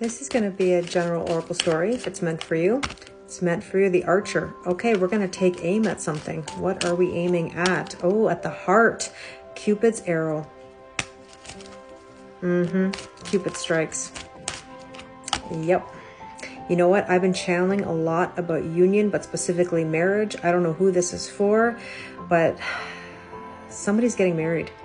This is going to be a general oracle story if it's meant for you. It's meant for you, the Archer. Okay, we're going to take aim at something. What are we aiming at? Oh, at the heart. Cupid's arrow. Cupid strikes. Yep. You know what? I've been channeling a lot about union, but specifically marriage. I don't know who this is for, but somebody's getting married.